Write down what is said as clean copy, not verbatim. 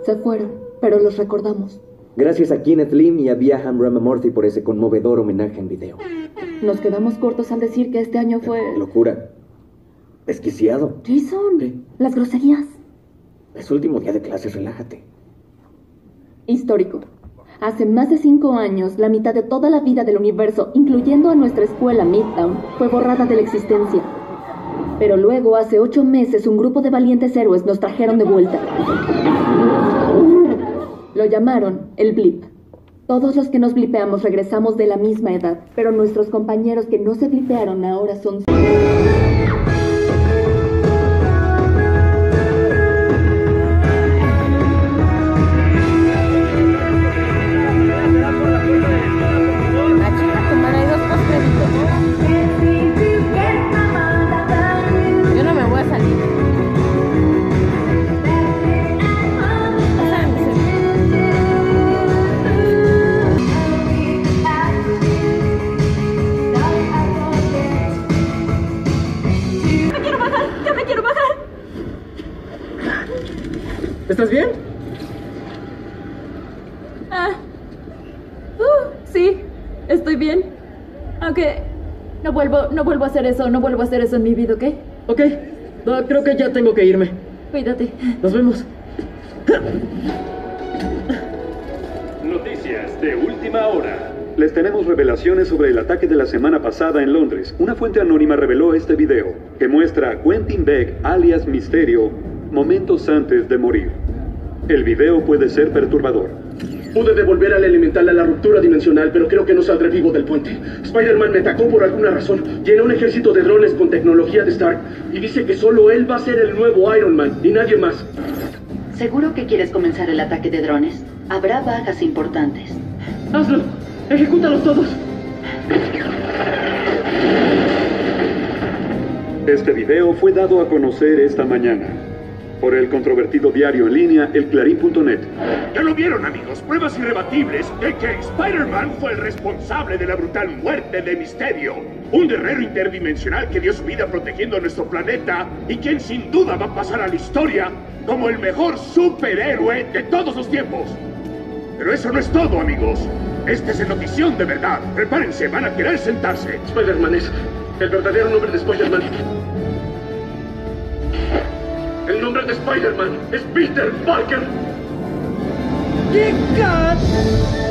Se fueron, pero los recordamos. Gracias a Kenneth Lim y a Viaham Ramamurthy por ese conmovedor homenaje en video. Nos quedamos cortos al decir que este año fue... Locura. Desquiciado. Jason, ¿Qué? las groserías. Es último día de clases, relájate. Histórico. Hace más de 5 años, la mitad de toda la vida del universo, incluyendo a nuestra escuela Midtown, fue borrada de la existencia. Pero luego, hace 8 meses, un grupo de valientes héroes nos trajeron de vuelta. Lo llamaron el blip. Todos los que nos blipeamos regresamos de la misma edad, pero nuestros compañeros que no se blipearon ahora son... Yo no me voy a salir. ¿Estás bien? Sí, estoy bien. Aunque no vuelvo a hacer eso, no vuelvo a hacer eso en mi vida, ¿ok? Ok, creo que ya tengo que irme. Cuídate. Nos vemos. Noticias de última hora. Les tenemos revelaciones sobre el ataque de la semana pasada en Londres. Una fuente anónima reveló este video, que muestra a Quentin Beck, alias Misterio, momentos antes de morir. El video puede ser perturbador. Pude devolver al elemental a la ruptura dimensional, pero creo que no saldré vivo del puente. Spider-Man me atacó por alguna razón. Llena un ejército de drones con tecnología de Stark y dice que solo él va a ser el nuevo Iron Man y nadie más. ¿Seguro que quieres comenzar el ataque de drones? Habrá bajas importantes. ¡Hazlo! ¡Ejecútalos todos! Este video fue dado a conocer esta mañana por el controvertido diario en línea elclarín.net. Ya lo vieron, amigos, pruebas irrebatibles de que Spider-Man fue el responsable de la brutal muerte de Misterio, un guerrero interdimensional que dio su vida protegiendo nuestro planeta y quien sin duda va a pasar a la historia como el mejor superhéroe de todos los tiempos. Pero eso no es todo, amigos. Este es el notición de verdad. Prepárense, van a querer sentarse. Spider-Man es el verdadero nombre de Spider-Man. El nombre de Spider-Man es Peter Parker. ¡Chica!